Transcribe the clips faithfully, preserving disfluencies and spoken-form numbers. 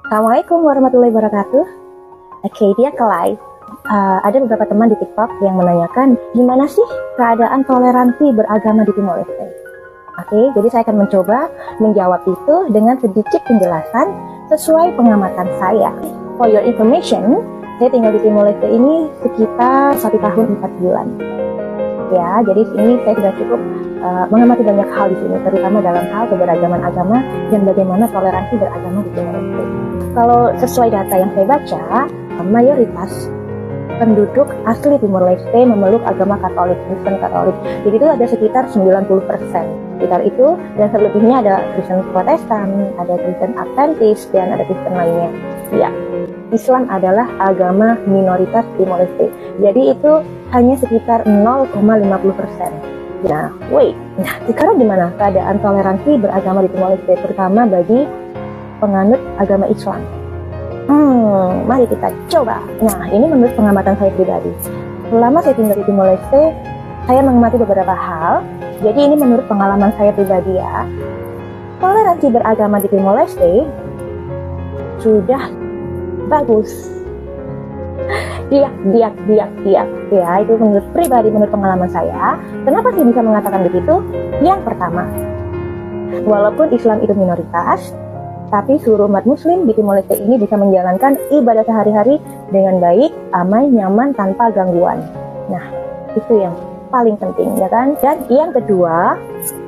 Assalamualaikum warahmatullahi wabarakatuh. Oke, dia Kelai. Uh, ada beberapa teman di TikTok yang menanyakan gimana sih keadaan toleransi beragama di Timor Leste. Oke, jadi saya akan mencoba menjawab itu dengan sedikit penjelasan sesuai pengamatan saya. For your information, saya tinggal di Timor Leste ini sekitar satu tahun empat bulan. Ya, jadi ini saya sudah cukup uh, mengamati banyak hal di sini, terutama dalam hal keberagaman agama dan bagaimana toleransi beragama di Timor Leste. Kalau sesuai data yang saya baca, mayoritas penduduk asli Timor Leste memeluk agama Katolik, Kristen Katolik. Jadi itu ada sekitar sembilan puluh persen. Sekitar itu, dan selebihnya ada Kristen Protestan, ada Kristen Adventist, dan ada Kristen lainnya. Ya, Islam adalah agama minoritas Timor Leste. Jadi itu hanya sekitar nol koma lima puluh persen. Nah, wait. Nah, sekarang gimana keadaan toleransi beragama di Timor Leste, terutama bagi penganut agama Islam? Hmm, mari kita coba. Nah, ini menurut pengamatan saya pribadi. Selama saya tinggal di Timor Leste, saya mengamati beberapa hal. Jadi ini menurut pengalaman saya pribadi ya. Toleransi beragama di Timor Leste sudah bagus. Diak, diak, diak, diak. Ya, itu menurut pribadi, menurut pengalaman saya. Kenapa sih bisa mengatakan begitu? Yang pertama, walaupun Islam itu minoritas, tapi seluruh umat muslim di Timor Leste ini bisa menjalankan ibadah sehari-hari dengan baik, aman, nyaman, tanpa gangguan. Nah, itu yang paling penting, ya kan? Dan yang kedua,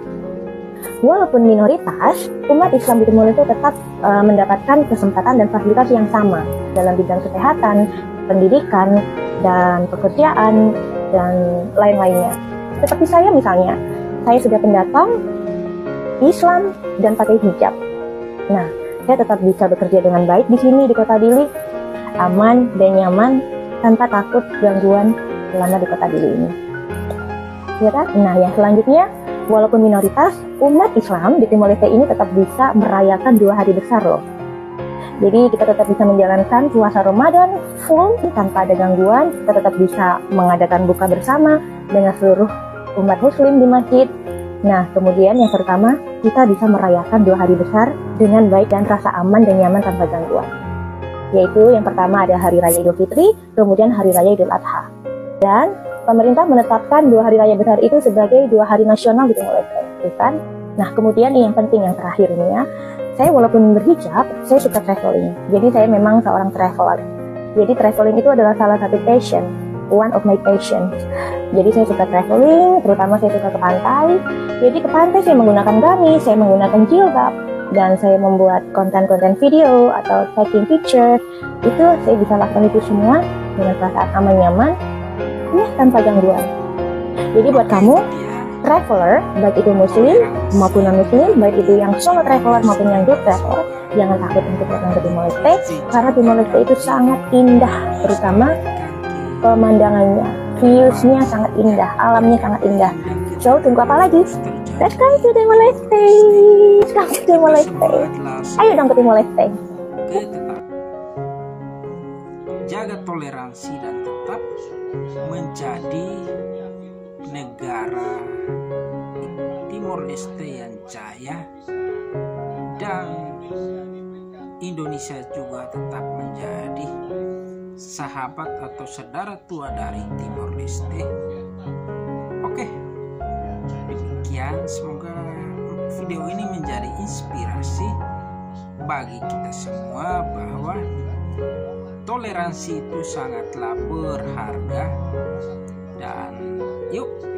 walaupun minoritas, umat Islam di Timor Leste tetap uh, mendapatkan kesempatan dan fasilitas yang sama dalam bidang kesehatan, pendidikan, dan pekerjaan, dan lain-lainnya. Seperti saya misalnya, saya sudah pendatang Islam dan pakai hijab. Nah, saya tetap bisa bekerja dengan baik di sini, di kota Dili, aman dan nyaman, tanpa takut gangguan selama di kota Dili ini. Ya kan? Nah, yang selanjutnya, walaupun minoritas, umat Islam di Timor Leste ini tetap bisa merayakan dua hari besar loh. Jadi kita tetap bisa menjalankan puasa Ramadan full tanpa ada gangguan, kita tetap bisa mengadakan buka bersama dengan seluruh umat muslim di masjid. Nah, kemudian yang pertama, kita bisa merayakan dua hari besar dengan baik dan rasa aman dan nyaman tanpa gangguan. Yaitu yang pertama ada Hari Raya Idul Fitri, kemudian Hari Raya Idul Adha. Dan pemerintah menetapkan dua hari raya besar itu sebagai dua hari nasional di Timor Leste, kan? Nah, kemudian yang penting yang terakhir ini ya, saya walaupun berhijab, saya suka traveling. Jadi saya memang seorang traveler. Jadi traveling itu adalah salah satu passion, one of my passion. Jadi saya suka traveling, terutama saya suka ke pantai. Jadi ke pantai saya menggunakan gamis, saya menggunakan jilbab, dan saya membuat konten-konten video atau taking pictures. Itu saya bisa lakukan itu semua dengan perasaan aman nyaman, ya tanpa gangguan. Jadi buat kamu traveler, baik itu muslim maupun non muslim, baik itu yang solo traveler maupun yang group traveler, jangan takut untuk datang ke Timor Leste, karena Timor Leste itu sangat indah, terutama pemandangannya, viewsnya sangat indah, alamnya sangat indah. So, tunggu apa lagi? Let's go to Timor Leste. Let's go to Timor Leste. Ayo dong ke Timor Leste. Jaga toleransi dan tetap menjadi negara Timor Leste yang jaya, dan Indonesia juga tetap menjadi sahabat atau saudara tua dari Timor Leste. Oke, demikian, semoga video ini menjadi inspirasi bagi kita semua bahwa toleransi itu sangatlah berharga, dan yuk